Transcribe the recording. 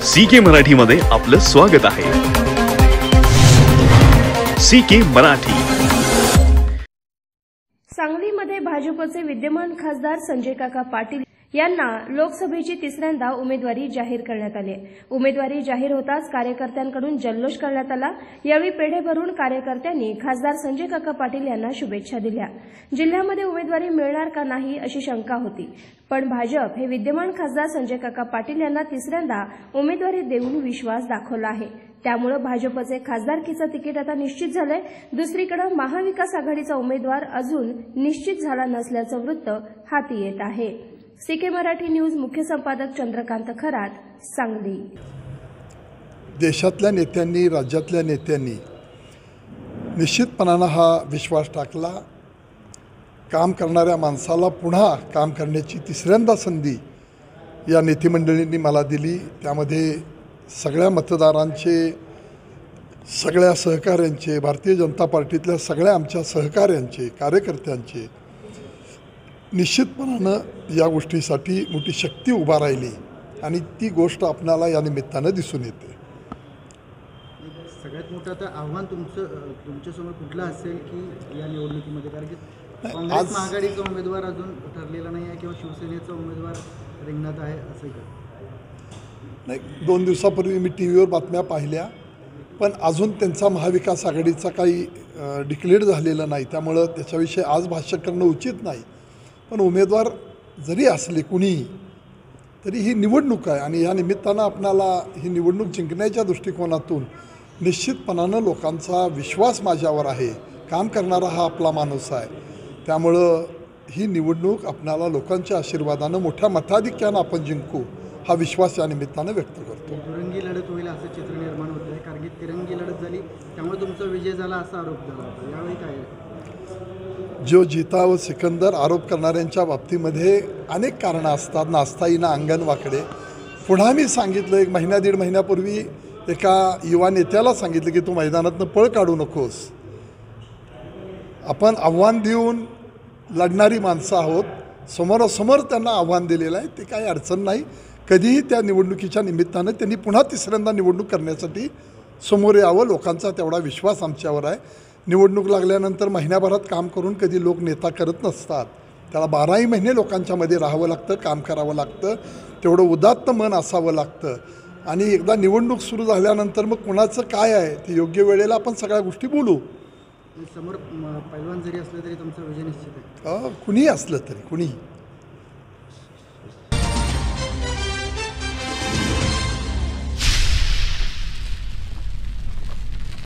CK मराठीमध्ये आपलं स्वागत आहे। CK मराठी। सांगलीमध्ये भाजपचे विद्यमान खासदार संजय काका पाटील यांना लोकसभेची तिसऱ्यांदा उमेदवारी जाहीर करण्यात आली। उमेदवारी जाहीर होताच कार्यकर्त्यांकडून जल्लोष करण्यात आला। यावेळी पेढे भरून कार्यकर्त्यांनी खासदार संजय काका पाटील यांना शुभेच्छा दिल्या। जिल्ह्यामध्ये उमेदवारी मिळणार का नाही अशी शंका होती, पण भाजप हे विद्यमान खासदार संजय काका पाटील यांना तिसऱ्यांदा उमेदवारी देऊन विश्वास दाखवला आहे। त्यामुळे भाजपचे खासदारकीचं तिकीट आता निश्चित झालंय। दुसरीकडे महाविकास आघाडीचा उमेदवार अजून निश्चित झाला नसल्याचं वृत्त हाती येत आहे। CK मराठी न्यूज मुख्य संपादक चंद्रकांत खरात, सांगली। देशातल्या नेत्यांनी, राज्यातल्या नेत्यांनी निश्चितपणाने हा विश्वास टाकला। काम करणाऱ्या माणसाला पुन्हा काम करण्याची तिसऱ्यांदा संधी या नेतेमंडळींनी मला दिली। त्यामध्ये सगळ्या मतदारांचे, सगळ्या सहकाऱ्यांचे, भारतीय जनता पार्टीतल्या सगळ्या आमच्या सहकाऱ्यांचे, कार्यकर्त्यांचे निश्चितपणानं या गोष्टीसाठी मोठी शक्ती उभा राहिली आणि ती गोष्ट आपल्याला या निमित्तानं दिसून येते। सगळ्यात मोठं आता आव्हान तुमच्यासमोर कुठलं असेल की या निवडणुकीमध्ये, कारण की काँग्रेस महाआघाडीचा उमेदवार अजून ठरलेला नाही आहे किंवा शिवसेनेचा उमेदवार रिंगणात आहे असं का? नाही, 2 दिवसापूर्वी मी टीव्हीवर बातम्या पाहिल्या, पण अजून त्यांचा महाविकास आघाडीचा काही डिक्लेअर झालेला नाही, त्यामुळं त्याच्याविषयी आज भाष्य करणं उचित नाही। पण उमेदवार जरी असले कुणीही तरी ही निवडणूक आहे आणि या निमित्तानं आपल्याला ही निवडणूक जिंकण्याच्या दृष्टिकोनातून निश्चितपणानं लोकांचा विश्वास माझ्यावर आहे। काम करणारा हा आपला माणूस आहे, त्यामुळं ही निवडणूक आपल्याला लोकांच्या आशीर्वादानं मोठ्या मताधिक्यानं आपण जिंकू हा विश्वास या निमित्तानं व्यक्त करतो। तिरंगी लढत होईल असं चित्र निर्माण होत आहे, कारण की तिरंगी लढत झाली त्यामुळे तुमचा विजय झाला असा आरोप झाला होता। यावेळी काय आहे? जो जीता व सिकंदर आरोप करणाऱ्यांच्या बाबतीमध्ये अनेक कारणं असतात। नाचता येईना अंगण वाकडे। पुन्हा मी सांगितलं, 1 महिना 1.5 महिन्यापूर्वी एका युवा नेत्याला सांगितलं की तू मैदानातनं पळ काढू नकोस। आपण आव्हान देऊन लढणारी माणसं आहोत, समोरासमोर त्यांना आव्हान दिलेलं आहे, ते काही अडचण नाही। कधीही त्या निवडणुकीच्या निमित्तानं त्यांनी पुन्हा तिसऱ्यांदा निवडणूक करण्यासाठी समोर यावं, लोकांचा तेवढा विश्वास आमच्यावर आहे। निवडणूक लागल्यानंतर महिन्याभरात काम करून कधी लोक नेता करत नसतात, त्याला 12ही महिने लोकांच्यामध्ये राहावं लागतं, काम करावं लागतं, तेवढं उदात्त मन असावं लागतं। आणि एकदा निवडणूक सुरू झाल्यानंतर मग कुणाचं काय आहे ते योग्य वेळेला आपण सगळ्या गोष्टी बोलू। समोर पैलवान जरी असलं तरी तुमचा विजय निश्चित आहे, कुणीही असलं तरी, कुणीही।